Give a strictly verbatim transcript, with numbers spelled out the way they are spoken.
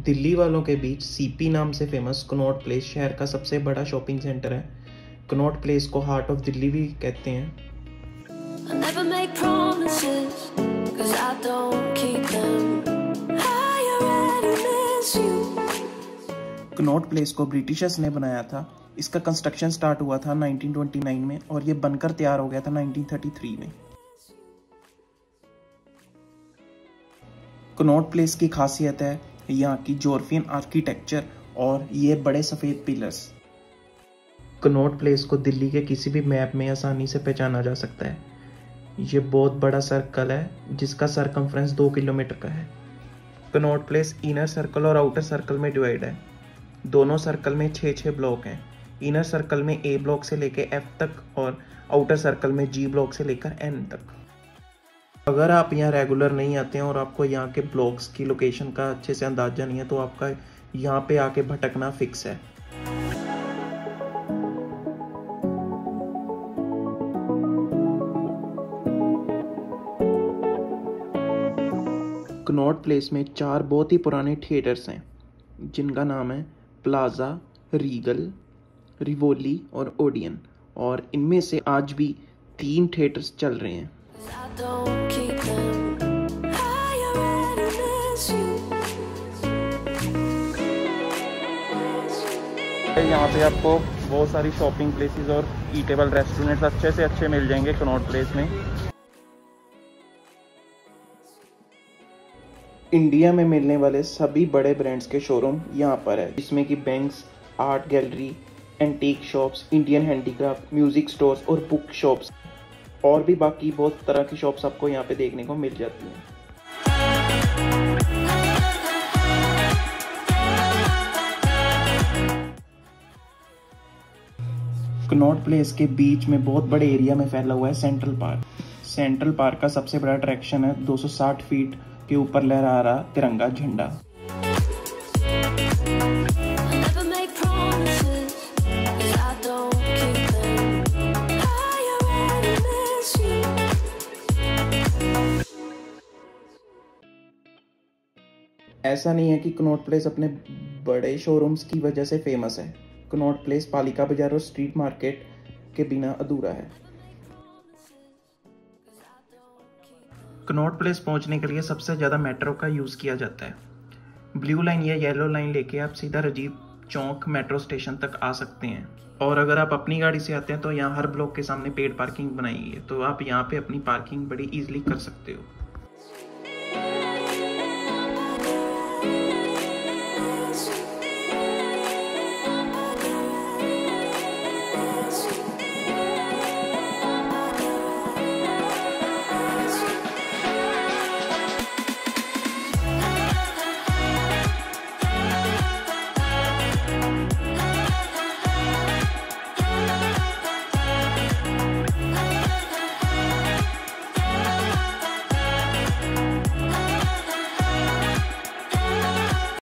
दिल्ली वालों के बीच सीपी नाम से फेमस कनॉट प्लेस शहर का सबसे बड़ा शॉपिंग सेंटर है। कनॉट प्लेस को हार्ट ऑफ दिल्ली भी कहते हैं। कनॉट प्लेस को ब्रिटिशर्स ने बनाया था। इसका कंस्ट्रक्शन स्टार्ट हुआ था नाइनटीन ट्वेंटी नाइन में और ये बनकर तैयार हो गया था नाइनटीन थर्टी थ्री में। कनॉट प्लेस की खासियत है यहाँ की जॉर्फियन आर्किटेक्चर और ये बड़े सफ़ेद पिलर्स। कनॉट प्लेस को दिल्ली के किसी भी मैप में आसानी से पहचाना जा सकता है। ये बहुत बड़ा सर्कल है जिसका सरकमफ्रेंस दो किलोमीटर का है। कनॉट प्लेस इनर सर्कल और आउटर सर्कल में डिवाइड है। दोनों सर्कल में छः छः ब्लॉक हैं। इनर सर्कल में ए ब्लॉक से लेकर एफ तक और आउटर सर्कल में जी ब्लॉक से लेकर एन तक। अगर आप यहाँ रेगुलर नहीं आते हैं और आपको यहाँ के ब्लॉक्स की लोकेशन का अच्छे से अंदाजा नहीं है तो आपका यहाँ पे आके भटकना फिक्स है। कनॉट प्लेस में चार बहुत ही पुराने थिएटर्स हैं जिनका नाम है प्लाजा, रीगल, रिवोली और ओडियन, और इनमें से आज भी तीन थिएटर्स चल रहे हैं। यहाँ पे आपको बहुत सारी शॉपिंग प्लेसेस और ईटेबल रेस्टोरेंट्स अच्छे से अच्छे मिल जाएंगे कनॉट प्लेस में। इंडिया में मिलने वाले सभी बड़े ब्रांड्स के शोरूम यहाँ पर है, जिसमें कि banks, art gallery, antique shops, Indian handicraft, music stores और बुक शॉप्स और भी बाकी बहुत तरह की शॉप्स आपको यहाँ पे देखने को मिल जाती हैं। कनॉट प्लेस के बीच में बहुत बड़े एरिया में फैला हुआ है सेंट्रल पार्क। सेंट्रल पार्क का सबसे बड़ा अट्रैक्शन है दो सौ साठ फीट के ऊपर लहरा रहा तिरंगा झंडा। ऐसा नहीं है कि कनॉट प्लेस अपने बड़े शोरूम्स की वजह से फेमस है। कनॉट प्लेस पालिका बाजार और स्ट्रीट मार्केट के बिना अधूरा है। कनॉट प्लेस पहुंचने के लिए सबसे ज़्यादा मेट्रो का यूज़ किया जाता है। ब्लू लाइन या येलो लाइन लेके आप सीधा राजीव चौक मेट्रो स्टेशन तक आ सकते हैं। और अगर आप अपनी गाड़ी से आते हैं तो यहाँ हर ब्लॉक के सामने पेड पार्किंग बनाई है, तो आप यहाँ पे अपनी पार्किंग बड़ी ईजिली कर सकते हो।